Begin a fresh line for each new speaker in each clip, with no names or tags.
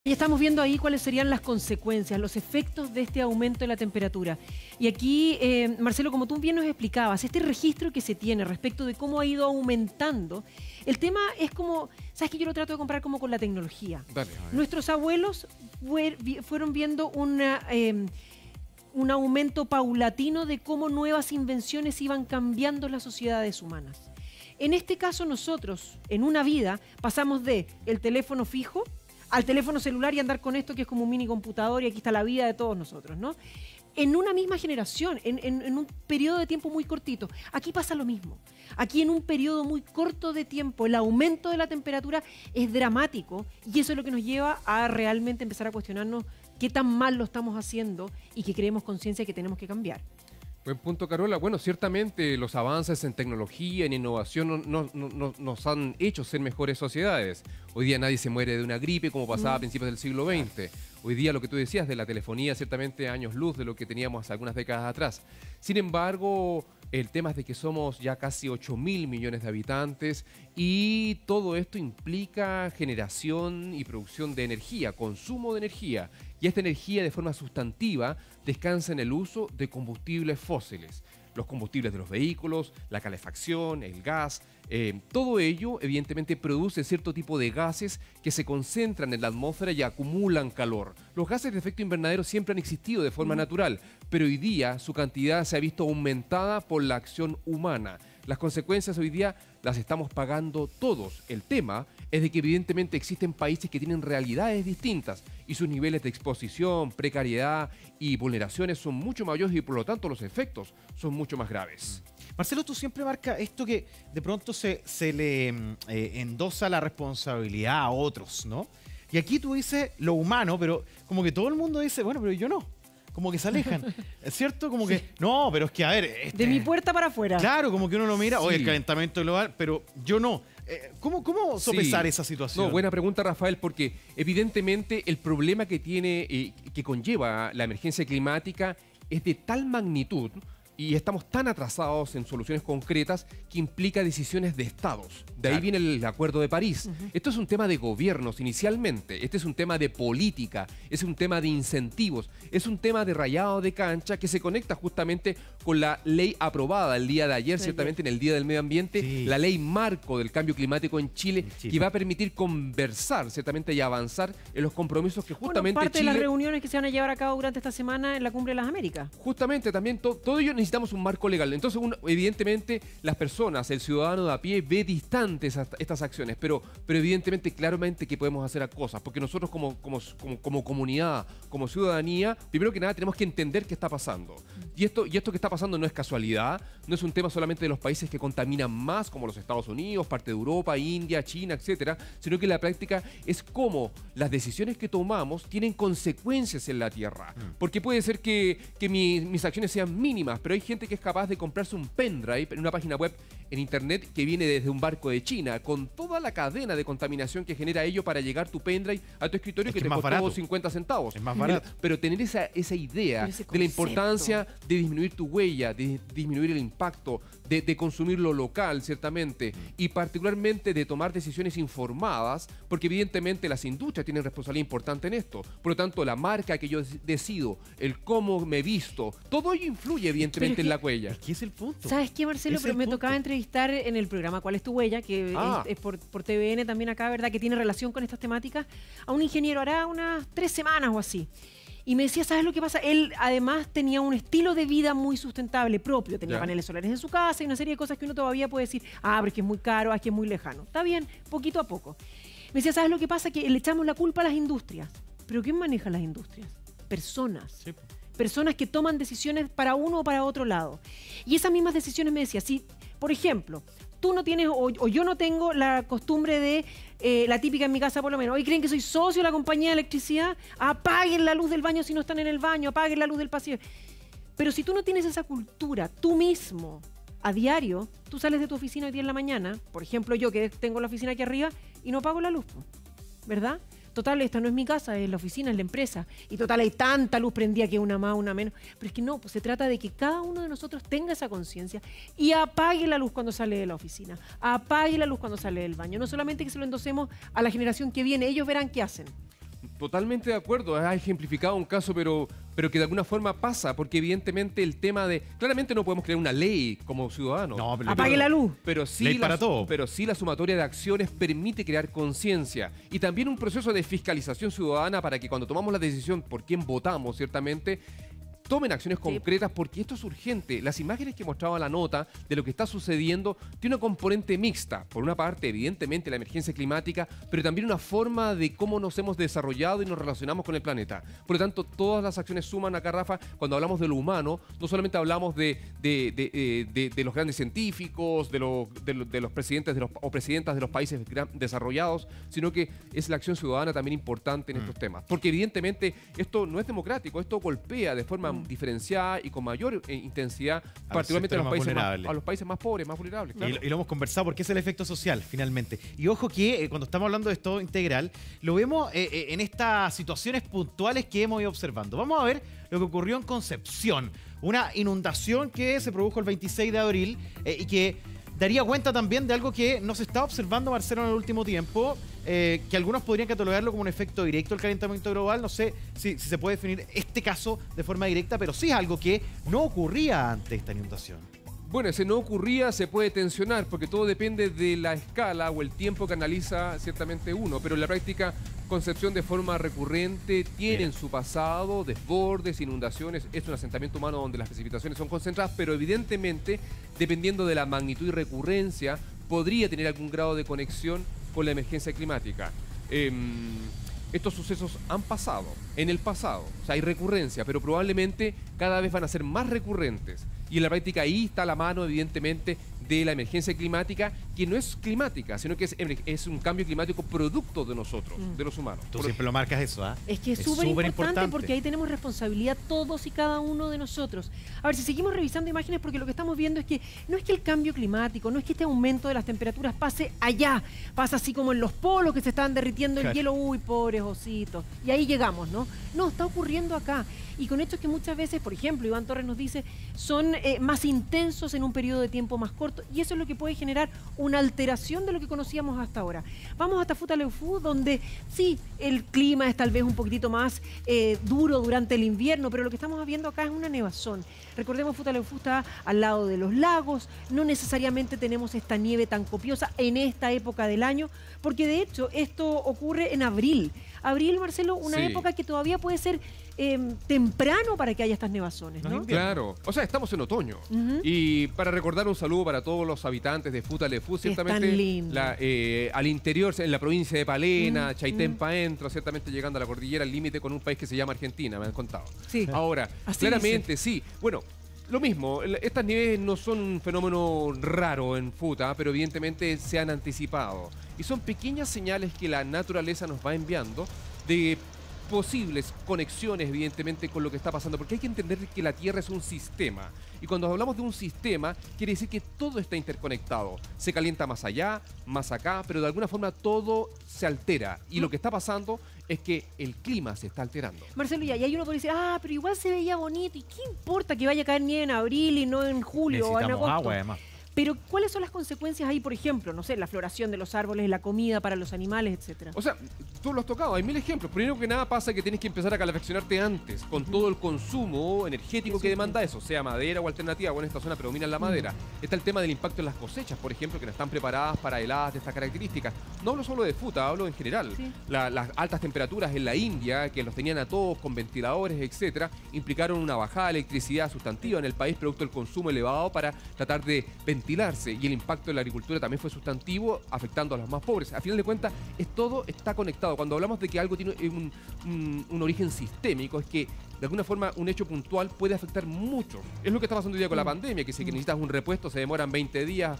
Y estamos viendo ahí cuáles serían las consecuencias, los efectos de este aumento de la temperatura. Y aquí, Marcelo, como tú bien nos explicabas, este registro que se tiene respecto de cómo ha ido aumentando, el tema es como, ¿sabes qué? Yo lo trato de comparar como con la tecnología.
Dale,
Nuestros abuelos fueron viendo un aumento paulatino de cómo nuevas invenciones iban cambiando las sociedades humanas. En este caso nosotros, en una vida, pasamos de el teléfono fijo al teléfono celular y andar con esto que es como un mini computador y aquí está la vida de todos nosotros, ¿no? En una misma generación, en un periodo de tiempo muy cortito. Aquí pasa lo mismo. Aquí en un periodo muy corto de tiempo el aumento de la temperatura es dramático y eso es lo que nos lleva a realmente empezar a cuestionarnos qué tan mal lo estamos haciendo y que creemos conciencia que tenemos que cambiar.
Buen punto, Carola. Bueno, ciertamente los avances en tecnología, en innovación, nos han hecho ser mejores sociedades. Hoy día nadie se muere de una gripe como pasaba a principios del siglo XX. Hoy día lo que tú decías de la telefonía, ciertamente años luz de lo que teníamos hace algunas décadas atrás. Sin embargo, el tema es de que somos ya casi 8.000 millones de habitantes y todo esto implica generación y producción de energía, consumo de energía. Y esta energía de forma sustantiva descansa en el uso de combustibles fósiles. Los combustibles de los vehículos, la calefacción, el gas, todo ello evidentemente produce cierto tipo de gases que se concentran en la atmósfera y acumulan calor. Los gases de efecto invernadero siempre han existido de forma natural, pero hoy día su cantidad se ha visto aumentada por la acción humana. Las consecuencias hoy día las estamos pagando todos. El tema es de que evidentemente existen países que tienen realidades distintas y sus niveles de exposición, precariedad y vulneraciones son mucho mayores y por lo tanto los efectos son mucho más graves.
Marcelo, tú siempre marcas esto que de pronto se le endosa la responsabilidad a otros, ¿no? Y aquí tú dices lo humano, pero como que todo el mundo dice, bueno, pero yo no. Como que se alejan, ¿es cierto? Como que, no, pero es que, a ver...
De mi puerta para afuera.
Claro, como que uno lo mira,
Sí.
oye, el calentamiento global, pero yo no. ¿Cómo sopesar esa situación?
No, buena pregunta, Rafael, porque evidentemente el problema que tiene, que conlleva la emergencia climática es de tal magnitud y estamos tan atrasados en soluciones concretas que implica decisiones de estados. De ahí viene el Acuerdo de París. Esto es un tema de gobiernos inicialmente, este es un tema de política, es un tema de incentivos, es un tema de rayado de cancha que se conecta justamente con la ley aprobada el día de ayer, ciertamente en el Día del Medio Ambiente, la ley marco del cambio climático en Chile, que va a permitir conversar ciertamente y avanzar en los compromisos que justamente
parte
Chile...
de las reuniones que se van a llevar a cabo durante esta semana en la Cumbre de las Américas.
Justamente, también todo ello necesitamos un marco legal. Entonces, evidentemente, las personas, el ciudadano de a pie, ve distantes estas acciones, pero evidentemente, claramente que podemos hacer cosas, porque nosotros como comunidad, como ciudadanía, primero que nada tenemos que entender qué está pasando. Y esto que está pasando no es casualidad, no es un tema solamente de los países que contaminan más, como los Estados Unidos, parte de Europa, India, China, etcétera, sino que en la práctica es cómo las decisiones que tomamos tienen consecuencias en la Tierra. Porque puede ser que mis acciones sean mínimas, pero hay gente que es capaz de comprarse un pendrive en una página web en internet que viene desde un barco de China, con toda la cadena de contaminación que genera ello para llegar tu pendrive a tu escritorio, que te costó
barato.
50 centavos.
Es más barato.
Pero tener esa idea de la importancia de disminuir tu huella, de disminuir el impacto, de consumir lo local, ciertamente, y particularmente de tomar decisiones informadas, porque evidentemente las industrias tienen responsabilidad importante en esto. Por lo tanto, la marca que yo decido, el cómo me visto, todo ello influye evidentemente en la huella.
Es que es el punto.
¿Sabes qué, Marcelo?
Es
Pero
el
me
punto.
tocaba entrevistar en el programa ¿Cuál es tu huella? Que es por TVN también acá, ¿verdad? Que tiene relación con estas temáticas, a un ingeniero hará unas 3 semanas o así. Y me decía, ¿sabes lo que pasa? Él además tenía un estilo de vida muy sustentable propio. Tenía paneles solares en su casa y una serie de cosas que uno todavía puede decir, pero es que es muy caro, es que es muy lejano. Está bien, poquito a poco. Me decía, ¿sabes lo que pasa? Que le echamos la culpa a las industrias. ¿Pero quién maneja las industrias? Personas.
Sí.
Personas que toman decisiones para uno o para otro lado. Y esas mismas decisiones me decía, si, por ejemplo, tú no tienes o yo no tengo la costumbre de, la típica en mi casa por lo menos, hoy creen que soy socio de la compañía de electricidad, apaguen la luz del baño si no están en el baño, apaguen la luz del pasillo. Pero si tú no tienes esa cultura, tú mismo, a diario, tú sales de tu oficina hoy día en la mañana, por ejemplo yo que tengo la oficina aquí arriba y no apago la luz, ¿verdad? Total, esta no es mi casa, es la oficina, es la empresa. Y total, hay tanta luz prendida que una más, una menos. Pero es que no, pues se trata de que cada uno de nosotros tenga esa conciencia y apague la luz cuando sale de la oficina, apague la luz cuando sale del baño. No solamente que se lo endosemos a la generación que viene, ellos verán qué hacen.
Totalmente de acuerdo. Ha ejemplificado un caso, pero que de alguna forma pasa, porque evidentemente el tema de... Claramente no podemos crear una ley como ciudadanos.
No, pero
Apague la luz.
Pero sí,
Ley para todo.
pero sí la sumatoria de acciones permite crear conciencia y también un proceso de fiscalización ciudadana para que cuando tomamos la decisión por quién votamos, ciertamente, tomen acciones concretas porque esto es urgente. Las imágenes que mostraba la nota de lo que está sucediendo tiene una componente mixta. Por una parte, evidentemente, la emergencia climática, pero también una forma de cómo nos hemos desarrollado y nos relacionamos con el planeta. Por lo tanto, todas las acciones suman acá, Rafa. Cuando hablamos de lo humano, no solamente hablamos de los grandes científicos, de los presidentes o presidentas de los países desarrollados, sino que es la acción ciudadana también importante en estos temas. Porque evidentemente esto no es democrático, esto golpea de forma diferenciada y con mayor intensidad, particularmente a los países más pobres, más vulnerables. Claro.
Y lo hemos conversado porque es el efecto social, finalmente. Y ojo que cuando estamos hablando de Estado integral, lo vemos en estas situaciones puntuales que hemos ido observando. Vamos a ver lo que ocurrió en Concepción. Una inundación que se produjo el 26 de abril y que daría cuenta también de algo que no se está observando, Marcelo, en el último tiempo, que algunos podrían catalogarlo como un efecto directo del calentamiento global. No sé si se puede definir este caso de forma directa, pero sí es algo que no ocurría antes de esta inundación.
Bueno, ese no ocurría, se puede tensionar, porque todo depende de la escala o el tiempo que analiza ciertamente uno, pero en la práctica, Concepción de forma recurrente tiene en su pasado desbordes, inundaciones, es un asentamiento humano donde las precipitaciones son concentradas, pero evidentemente, dependiendo de la magnitud y recurrencia, podría tener algún grado de conexión con la emergencia climática. Estos sucesos han pasado, en el pasado, o sea, hay recurrencia, pero probablemente cada vez van a ser más recurrentes. Y en la práctica ahí está la mano, evidentemente, de la emergencia climática, que no es climática, sino que es un cambio climático producto de nosotros, de los humanos.
Tú siempre lo marcas eso, ¿ah?
Es que es súper importante porque ahí tenemos responsabilidad todos y cada uno de nosotros. A ver, si seguimos revisando imágenes, porque lo que estamos viendo es que no es que el cambio climático, no es que este aumento de las temperaturas pase allá, pasa así como en los polos que se están derritiendo el hielo, uy, pobres ositos, y ahí llegamos, ¿no? No, está ocurriendo acá. Y con hechos que muchas veces, por ejemplo, Iván Torres nos dice, son más intensos en un periodo de tiempo más corto, y eso es lo que puede generar una alteración de lo que conocíamos hasta ahora. Vamos hasta Futaleufú, donde sí, el clima es tal vez un poquitito más duro durante el invierno, pero lo que estamos viendo acá es una nevazón. Recordemos, Futaleufú está al lado de los lagos, no necesariamente tenemos esta nieve tan copiosa en esta época del año, porque de hecho esto ocurre en abril. Abril, Marcelo, una época que todavía puede ser temprano para que haya estas nevazones, ¿no?
Claro, o sea, estamos en otoño. Y para recordar un saludo para todos los habitantes de Futaleufú, ciertamente al interior, en la provincia de Palena, Chaytempa entra, ciertamente llegando a la cordillera, al límite con un país que se llama Argentina, me han contado.
Sí.
Ahora, así claramente, sí. Bueno, lo mismo, estas nieves no son un fenómeno raro en Futa, pero evidentemente se han anticipado. Y son pequeñas señales que la naturaleza nos va enviando de posibles conexiones, evidentemente, con lo que está pasando, porque hay que entender que la Tierra es un sistema. Y cuando hablamos de un sistema, quiere decir que todo está interconectado. Se calienta más allá, más acá, pero de alguna forma todo se altera. Y lo que está pasando es que el clima se está alterando.
Marcelo, y ahí uno puede decir, pero igual se veía bonito, ¿y qué importa que vaya a caer nieve en abril y no en julio o en agosto?
Agua, además.
Pero, ¿cuáles son las consecuencias ahí, por ejemplo? No sé, la floración de los árboles, la comida para los animales, etcétera.
O sea, tú lo has tocado, hay mil ejemplos. Primero que nada pasa que tienes que empezar a calefaccionarte antes, con todo el consumo energético que demanda eso, sea madera o alternativa. Bueno, en esta zona predomina la madera. Está el tema del impacto en las cosechas, por ejemplo, que no están preparadas para heladas de estas características. No hablo solo de Futa, hablo en general. Las altas temperaturas en la India, que los tenían a todos con ventiladores, etcétera, implicaron una bajada de electricidad sustantiva en el país, producto del consumo elevado para tratar de ventilarse, y el impacto de la agricultura también fue sustantivo, afectando a los más pobres. A final de cuentas, todo está conectado. Cuando hablamos de que algo tiene un origen sistémico, es que de alguna forma un hecho puntual puede afectar mucho. Es lo que está pasando hoy día con la pandemia, que si necesitas un repuesto se demoran 20 días,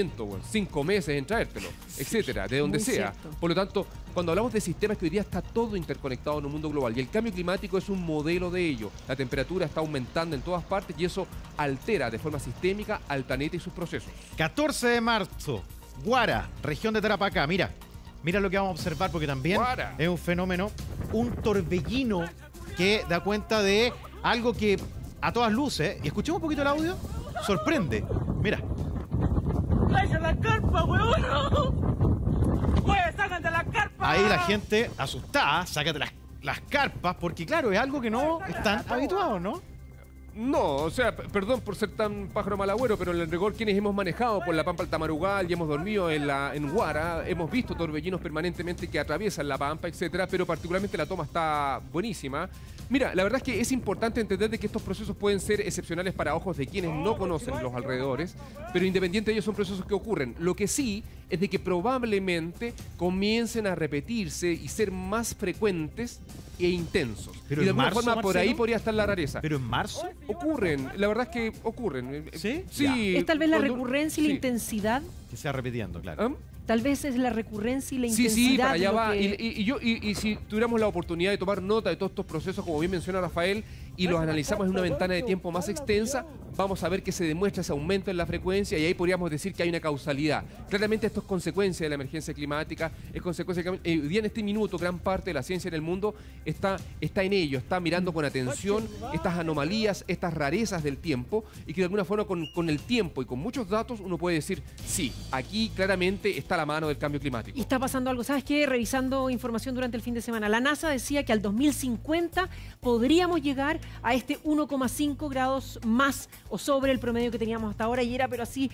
5 meses en traértelo, etcétera, de donde sea.
Cierto.
Por lo tanto, cuando hablamos de sistemas, que hoy día está todo interconectado en un mundo global, y el cambio climático es un modelo de ello. La temperatura está aumentando en todas partes y eso altera de forma sistémica al planeta y sus procesos.
14 de marzo, Guara, región de Tarapacá. Mira lo que vamos a observar, porque también es un fenómeno, un torbellino que da cuenta de algo que a todas luces, y escuchemos un poquito el audio, sorprende. Mira.
¡Vaya la carpa, weón! ¡Oye, salgan de la carpa!
ahí la gente asustada, sácate las carpas, porque claro, es algo que no están habituados, ¿no?
No, o sea, perdón por ser tan pájaro malagüero, pero en rigor quienes hemos manejado por la Pampa al Tamarugal y hemos dormido en Huara, hemos visto torbellinos permanentemente que atraviesan la Pampa, etcétera, pero particularmente la toma está buenísima. Mira, la verdad es que es importante entender de que estos procesos pueden ser excepcionales para ojos de quienes no conocen los alrededores, pero independiente de ellos son procesos que ocurren. Lo que sí es de que probablemente comiencen a repetirse y ser más frecuentes e intensos.
Pero
y de
en
alguna
marzo,
forma por ahí
Marcelo,
podría estar la rareza.
pero en marzo.
Ocurren, la verdad es que ocurren.
¿Sí?
Sí.
Es tal vez la
cuando-
recurrencia y la
sí.
intensidad.
Que sea repitiendo, claro.
¿Ah?
Tal vez es la recurrencia y la
Sí,
intensidad.
sí, para allá
lo
va.
que-
Y si tuviéramos la oportunidad de tomar nota de todos estos procesos, como bien menciona Rafael, y los analizamos en una ventana de tiempo más extensa, vamos a ver que se demuestra ese aumento en la frecuencia y ahí podríamos decir que hay una causalidad. Claramente esto es consecuencia de la emergencia climática, es consecuencia de que hoy día en este minuto gran parte de la ciencia en el mundo está en ello, está mirando con atención estas anomalías, estas rarezas del tiempo y que de alguna forma con el tiempo y con muchos datos uno puede decir, sí, aquí claramente está la mano del cambio climático.
Y está pasando algo. ¿Sabes qué? Revisando información durante el fin de semana, la NASA decía que al 2050 podríamos llegar a este 1,5 grados más o sobre el promedio que teníamos hasta ahora y era, pero así,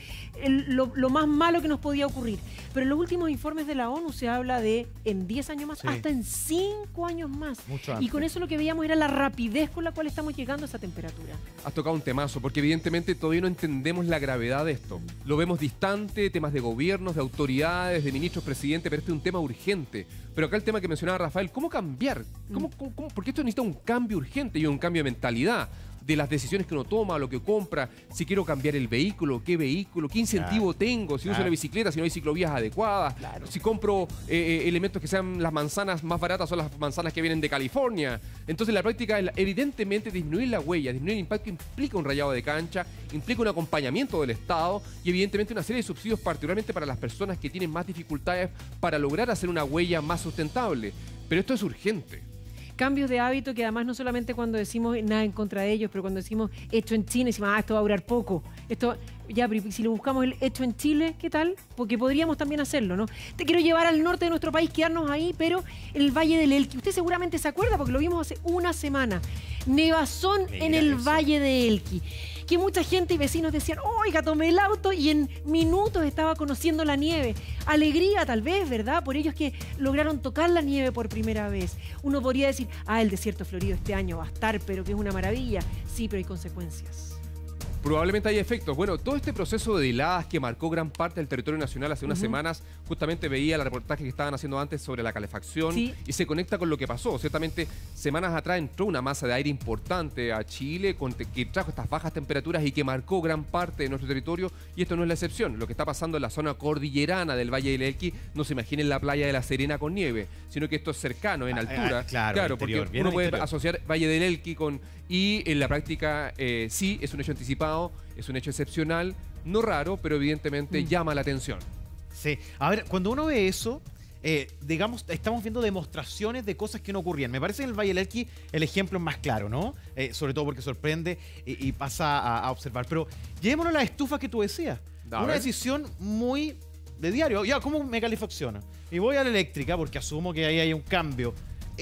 lo más malo que nos podía ocurrir. Pero en los últimos informes de la ONU se habla de en 10 años más,
Sí.
hasta en 5 años más.
Mucho
Y
antes.
con eso lo que veíamos era la rapidez con la cual estamos llegando a esa temperatura.
Has tocado un temazo, porque evidentemente todavía no entendemos la gravedad de esto. Lo vemos distante, temas de gobiernos, de autoridades, de ministros, presidentes, pero este es un tema urgente. Pero acá el tema que mencionaba Rafael, ¿cómo cambiar? Porque esto necesita un cambio urgente y un cambio de mentalidad de las decisiones que uno toma, lo que compra, si quiero cambiar el vehículo, qué incentivo tengo, si uso
Claro.
la bicicleta, si no hay ciclovías adecuadas, si compro elementos que sean las manzanas más baratas, son las manzanas que vienen de California. Entonces la práctica es evidentemente disminuir la huella, disminuir el impacto implica un rayado de cancha, implica un acompañamiento del Estado y evidentemente una serie de subsidios particularmente para las personas que tienen más dificultades para lograr hacer una huella más sustentable. Pero esto es urgente.
Cambios de hábito que además no solamente cuando decimos nada en contra de ellos, pero cuando decimos hecho en China, decimos, esto va a durar poco. Esto, ya, pero si lo buscamos el hecho en Chile, ¿qué tal? Porque podríamos también hacerlo, ¿no? Te quiero llevar al norte de nuestro país, quedarnos ahí, pero en el Valle del Elqui. Usted seguramente se acuerda porque lo vimos hace una semana. Nevazón en el
eso.
Valle de Elqui. Que mucha gente y vecinos decían, oiga, tomé el auto y en minutos estaba conociendo la nieve. Alegría tal vez, ¿verdad? Por ellos que lograron tocar la nieve por primera vez. Uno podría decir, el desierto florido este año va a estar, pero que es una maravilla. Sí, pero hay consecuencias.
Probablemente hay efectos. Bueno, todo este proceso de heladas que marcó gran parte del territorio nacional hace unas semanas, justamente veía el reportaje que estaban haciendo antes sobre la calefacción
Sí.
y se conecta con lo que pasó. Ciertamente, semanas atrás entró una masa de aire importante a Chile que trajo estas bajas temperaturas y que marcó gran parte de nuestro territorio y esto no es la excepción. Lo que está pasando en la zona cordillerana del Valle del Elqui, no se imaginen la playa de La Serena con nieve, sino que esto es cercano, en altura.
claro,
porque
interior, bien
uno
al
puede
interior.
asociar Valle del Elqui con... Y en la práctica sí, es un hecho anticipado, es un hecho excepcional, no raro, pero evidentemente llama la atención.
Sí. A ver, cuando uno ve eso, digamos, estamos viendo demostraciones de cosas que no ocurrían. Me parece que en el Valle del Elqui el ejemplo es más claro, ¿no? Sobre todo porque sorprende y pasa a observar. Pero llevémonos a la estufa que tú decías.
A
Una
ver.
decisión muy de diario. Ya, ¿cómo me calefacciona? Y voy a la eléctrica porque asumo que ahí hay un cambio.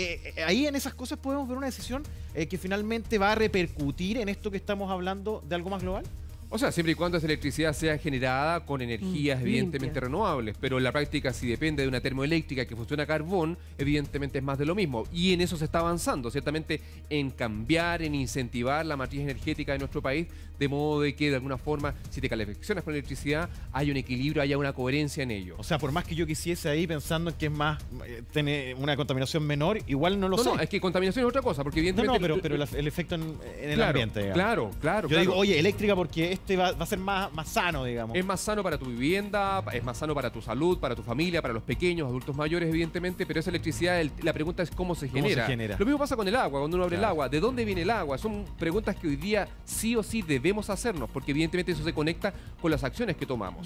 Ahí en esas cosas podemos ver una decisión que finalmente va a repercutir en esto que estamos hablando de algo más global.
O sea, siempre y cuando esa electricidad sea generada con energías evidentemente
limpia.
renovables, pero en la práctica si depende de una termoeléctrica que funciona a carbón, evidentemente es más de lo mismo. Y en eso se está avanzando, ciertamente en cambiar, en incentivar la matriz energética de nuestro país, de modo de que de alguna forma, si te calefaccionas con electricidad, haya un equilibrio, haya una coherencia en ello.
O sea, por más que yo quisiese ahí pensando en que es más, tener una contaminación menor, igual no lo sé.
No, es que contaminación es otra cosa, porque
No,
evidentemente...
pero el efecto en el
claro,
ambiente, digamos.
Claro.
Yo digo, oye, eléctrica porque este va a ser más sano, digamos.
Es más sano para tu vivienda, es más sano para tu salud, para tu familia, para los pequeños, adultos mayores, evidentemente, pero esa electricidad, la pregunta es cómo se
¿Cómo
genera.
se genera?
Lo mismo pasa con el agua, cuando uno abre el
Claro.
agua. ¿De dónde viene el agua? Son preguntas que hoy día sí o sí debemos hacernos, porque evidentemente eso se conecta con las acciones que tomamos.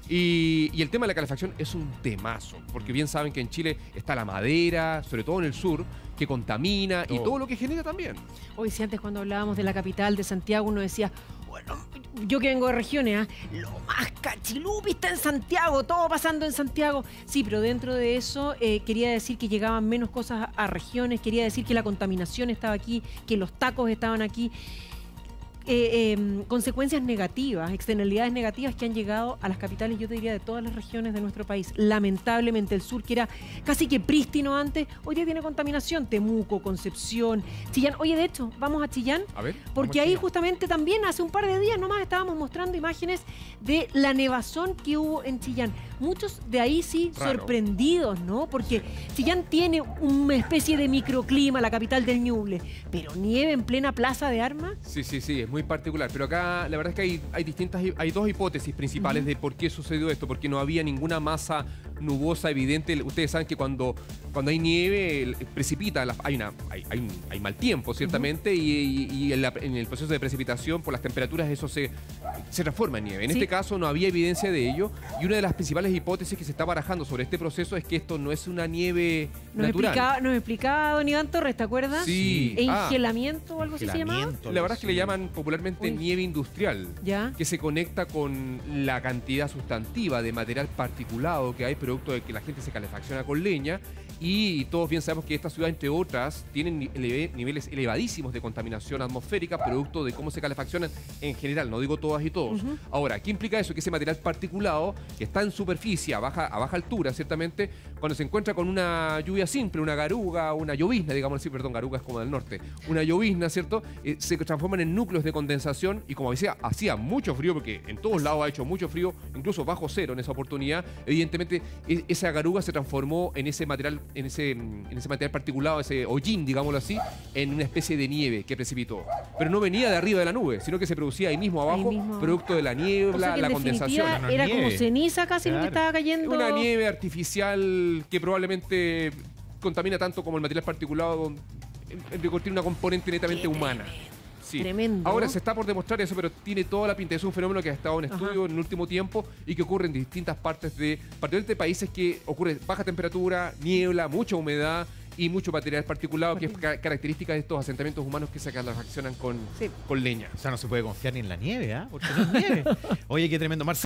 Y el tema de la calefacción es un temazo, porque bien saben que en Chile está la madera, sobre todo en el sur, que contamina y todo lo que genera también.
Hoy, si antes cuando hablábamos de la capital, de Santiago, uno decía, yo que vengo de regiones, ¿ah? Lo más cachilupi está en Santiago, todo pasando en Santiago. Sí, pero dentro de eso quería decir que llegaban menos cosas a regiones, quería decir que la contaminación estaba aquí, que los tacos estaban aquí. Consecuencias negativas, externalidades negativas que han llegado a las capitales, yo te diría, de todas las regiones de nuestro país. Lamentablemente el sur, que era casi que prístino antes, hoy día tiene contaminación. Temuco, Concepción, Chillán. Oye, de hecho, vamos a Chillán,
A ver,
porque
vamos a
ahí
Chillán.
justamente también hace un par de días nomás estábamos mostrando imágenes de la nevazón que hubo en Chillán. Muchos de ahí sí
Raro.
sorprendidos, ¿no? Porque Chillán tiene una especie de microclima, la capital del Ñuble, pero nieve en plena plaza de armas.
Sí, es muy particular. Pero acá la verdad es que hay dos hipótesis principales de por qué sucedió esto. Porque no había ninguna masa nubosa evidente. Ustedes saben que cuando hay nieve, precipita, hay mal tiempo, ciertamente, y en el proceso de precipitación, por las temperaturas, eso se transforma en nieve. En
Sí.
este caso no había evidencia de ello, y una de las principales hipótesis que se está barajando sobre este proceso es que esto no es una nieve natural.
Nos explicaba don Iván Torres, ¿te acuerdas?
Sí.
Engelamiento o algo así se llamaba.
Engelamiento,
La verdad es que le llaman popularmente
Uy.
nieve industrial,
Ya.
que se conecta con la cantidad sustantiva de material particulado que hay, producto de que la gente se calefacciona con leña, y todos bien sabemos que esta ciudad, entre otras, tienen niveles elevadísimos de contaminación atmosférica, producto de cómo se calefaccionan en general, no digo todas y todos. Ahora, ¿qué implica eso? Que ese material particulado, que está en superficie, a baja altura, ciertamente, cuando se encuentra con una lluvia simple, una garuga, una llovizna, digamos así, perdón, garuga es como del norte, una llovizna, ¿cierto? Se transforman en núcleos de condensación, y como decía, hacía mucho frío, porque en todos lados ha hecho mucho frío, incluso bajo cero en esa oportunidad. Evidentemente, esa garuga se transformó en ese material, en ese material particulado, ese hollín, digámoslo así, en una especie de nieve que precipitó. Pero no venía de arriba de la nube, sino que se producía ahí mismo abajo,
mismo.
producto de la
O
niebla,
sea que en
la
definitiva
condensación.
No,
era
nieve.
como ceniza casi lo que
Claro.
estaba cayendo.
Una nieve artificial que probablemente contamina tanto como el material particulado, en que tiene una componente netamente humana. Sí.
Tremendo.
Ahora se está por demostrar eso, pero tiene toda la pinta. Es un fenómeno que ha estado en estudio en el último tiempo y que ocurre en distintas partes de países, que ocurre baja temperatura, niebla, mucha humedad y mucho material particulado, que es característica de estos asentamientos humanos que se calefaccionan
Sí.
con leña.
O sea, no se puede confiar ni en la nieve, ¿ah? Porque no es nieve. Oye, qué tremendo. Marcelo.